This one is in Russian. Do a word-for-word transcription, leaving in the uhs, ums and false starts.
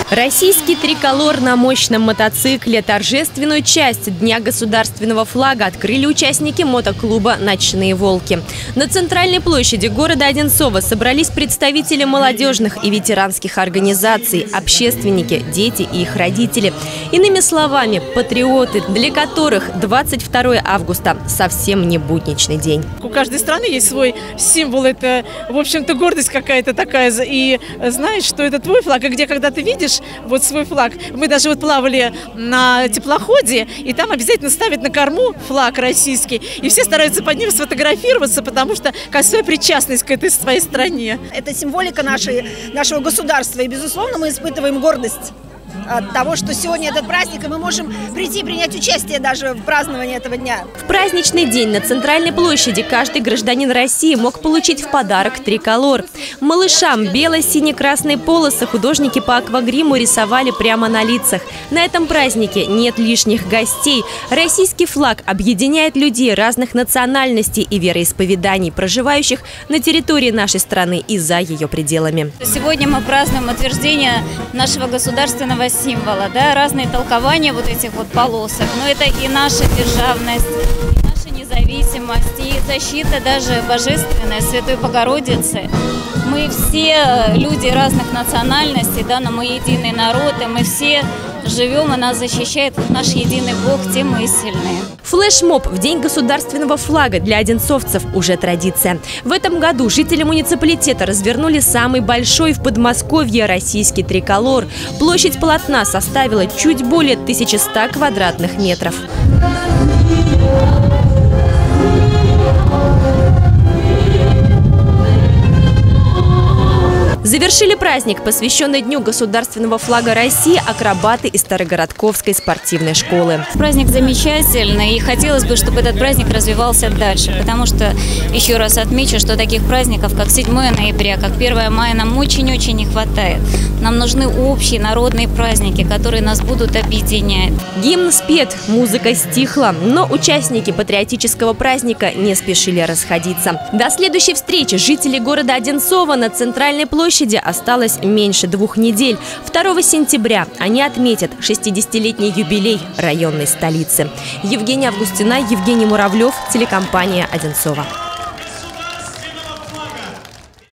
Российский триколор на мощном мотоцикле. Торжественную часть Дня государственного флага открыли участники мотоклуба «Ночные волки». На центральной площади города Одинцово собрались представители молодежных и ветеранских организаций, общественники, дети и их родители. Иными словами, патриоты, для которых двадцать второе августа совсем не будничный день. У каждой страны есть свой символ. Это, в общем-то, гордость какая-то такая. И знаешь, что это твой флаг. И где, когда ты видишь вот свой флаг. Мы даже вот плавали на теплоходе, и там обязательно ставят на корму флаг российский. И все стараются под ним сфотографироваться, потому что какая причастность к этой своей стране. Это символика нашей, нашего государства. И, безусловно, мы испытываем гордость от того, что сегодня этот праздник, и мы можем прийти и принять участие даже в праздновании этого дня. В праздничный день на центральной площади каждый гражданин России мог получить в подарок триколор. Малышам бело-сине-красные полосы художники по аквагриму рисовали прямо на лицах. На этом празднике нет лишних гостей. Российский флаг объединяет людей разных национальностей и вероисповеданий, проживающих на территории нашей страны и за ее пределами. Сегодня мы празднуем утверждение нашего государственного символа, да, разные толкования вот этих вот полосок, но это и наша державность, и наша независимость, и защита даже божественной Святой Богородицы. Мы все люди разных национальностей, да, но мы единый народ, и мы все живем, и нас защищает вот наш единый Бог, тем мы и сильные. Флешмоб в День государственного флага для одинцовцев уже традиция. В этом году жители муниципалитета развернули самый большой в Подмосковье российский триколор. Площадь полотна составила чуть более тысячи ста квадратных метров. Завершили праздник, посвященный Дню государственного флага России, акробаты из Старогородковской спортивной школы. Праздник замечательный, и хотелось бы, чтобы этот праздник развивался дальше, потому что, еще раз отмечу, что таких праздников, как седьмое ноября, как первое мая, нам очень-очень не хватает. Нам нужны общие народные праздники, которые нас будут объединять. Гимн спет, музыка стихла, но участники патриотического праздника не спешили расходиться. До следующей встречи жители города Одинцово на центральной площади осталось меньше двух недель. второго сентября они отметят шестидесятилетний юбилей районной столицы. Евгения Августина, Евгений Муравлев, телекомпания «Одинцово».